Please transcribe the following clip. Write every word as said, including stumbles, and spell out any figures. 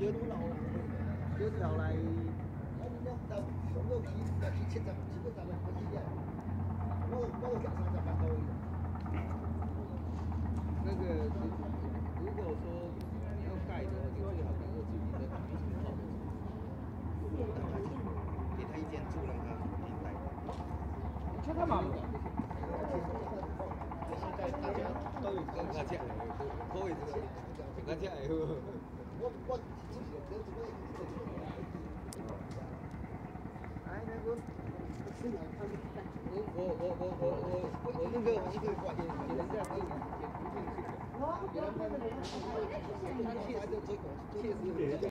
叫叫调来，我到上到去要去七十，基本上我几点？我我脚上才办到。那个如如果说要盖的话，就最好能够自己在旁边去泡。让他给他一间住，让他可以盖。 这干嘛？ 现在大家都有跟他讲，都会这个，跟他讲以后，我我自己跟这个。哎，那个，我我我我我我我那个一个给给人家给给不进去，给他们他确实确实。